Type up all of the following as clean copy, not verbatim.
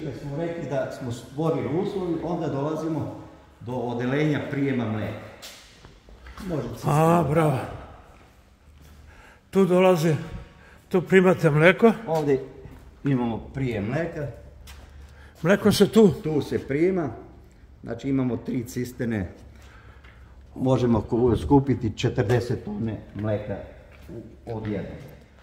Smo rekli da smo stvorili uslovi, onda dolazimo do odelenja prijema mlijeka. Bravo. Tu dolazi, tu primate mlijeko. Ovdje imamo prijem mlijeka. Mlijeko se tu? Tu se prima. Znači imamo 3 cisterne. Možemo skupiti 40 tone mlijeka od jednog.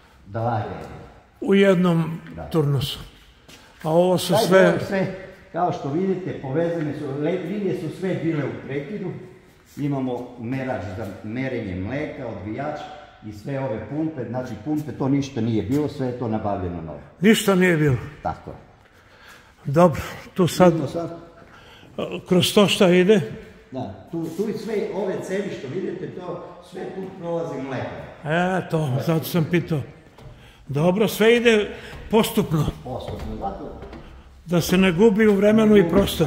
U jednom turnusu. A ovo su sve... Kao što vidite, povezane su, linije su sve bile u prekidu. Imamo merač za merenje mlijeka, odvijač i sve ove pumpe. Znači pumpe to ništa nije bilo, sve je to nabavljeno novo. Ništa nije bilo? Tako je. Dobro, tu sad... Kroz to šta ide? Da, tu i sve ove cevi što vidite, to sve tu prolazi mlijeko. Eto, zato sam pitao. Dobro, sve ide postupno. Postupno, zato... Da se ne gubi u vremenu i prostoru.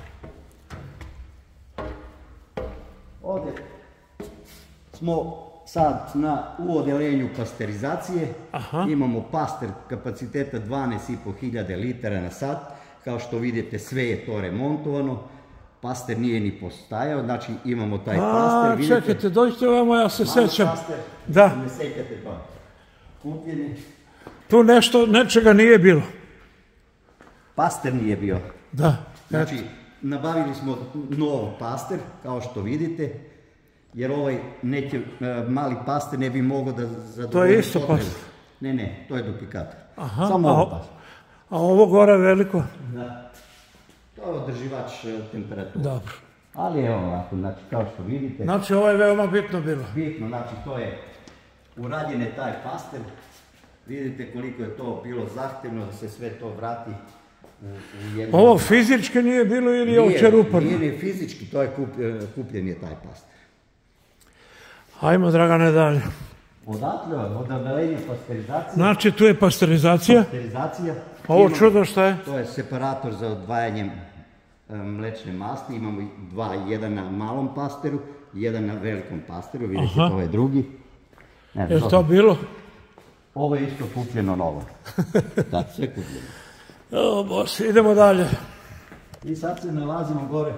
Ovdje smo sad u odelenju pasterizacije. Imamo paster kapaciteta 12.500 litara na sat. Kao što vidite, sve je to remontovano. Paster nije ni postajao, znači imamo taj paster. Čekajte, dođite ovamo, ja se sećam. Da. Ne sećate pa. Kupljeni. Tu nečega nije bilo. Paster nije bio. Da. Znači, nabavili smo nov paster, kao što vidite, jer ovaj neki mali paster ne bi mogao da zadovolji. To je isto paster? Ne, to je duplikator. Samo ovo paster. A ovo gore veliko? Da. To je održivač temperature. Dobro. Ali evo ovako, znači kao što vidite. Znači ovo je veoma bitno bilo. Bitno, znači to je urađen je taj paster. Vidite koliko je to bilo zahtjevno da se sve to vrati u jednu... Ovo fizički nije bilo ili je uopće uporno? Nije fizički, to je kupljen je taj paster. Hajmo, Dragane, dalje. Odatle, od odelenja pasterizacije. Znači tu je pasterizacija? Pasterizacija. Ovo čudo šta je? To je separator za odvajanje mlečne masti. Imamo jedan na malom pasteru i jedan na velikom pasteru. Vidite, to je drugi. Je li to bilo? Ovo je isto kupljeno novo. Da, sve kupljeno. O, boš, idemo dalje. I sad se nalazimo gore.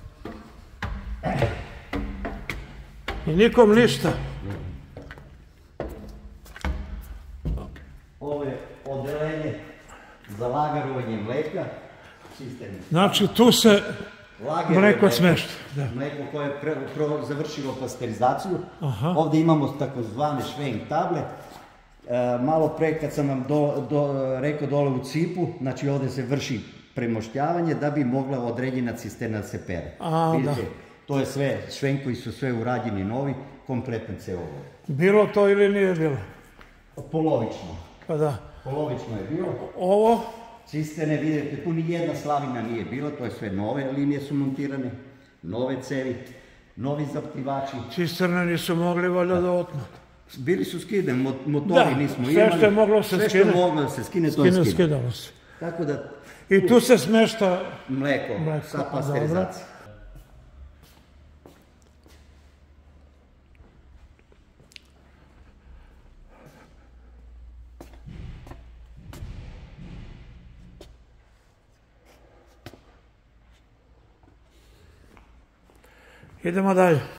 I nikom ništa. Ovo je odelenje za lagarovanje mlijeka. Znači tu se mlijeko smešta. Mlijeko koje je završilo pasterizaciju. Ovdje imamo takozvane švenk table. Malo pre kad sam vam rekao dole u cipu, znači ovdje se vrši premoštjavanje da bi mogla određena cisterna da se pere. Vidite, to je sve, švenkovi su sve urađeni novi, kompletan cevovod. Bilo to ili nije bilo? Polovično. Pa da. Polovično je bilo. Ovo? Cisterne, vidite, tu ni jedna slavina nije bila, to je sve nove linije su montirane, nove cevi, novi zaptivači. Cisterne nisu mogli valjda da otmu. Bili su skidani, motori nismo imali. Sve što je moglo se skine. Sve što je moglo da se skine, to je skidano. Tako da... I tu se smešta... Mlijeko sa pasterizacijom. Idemo dalje.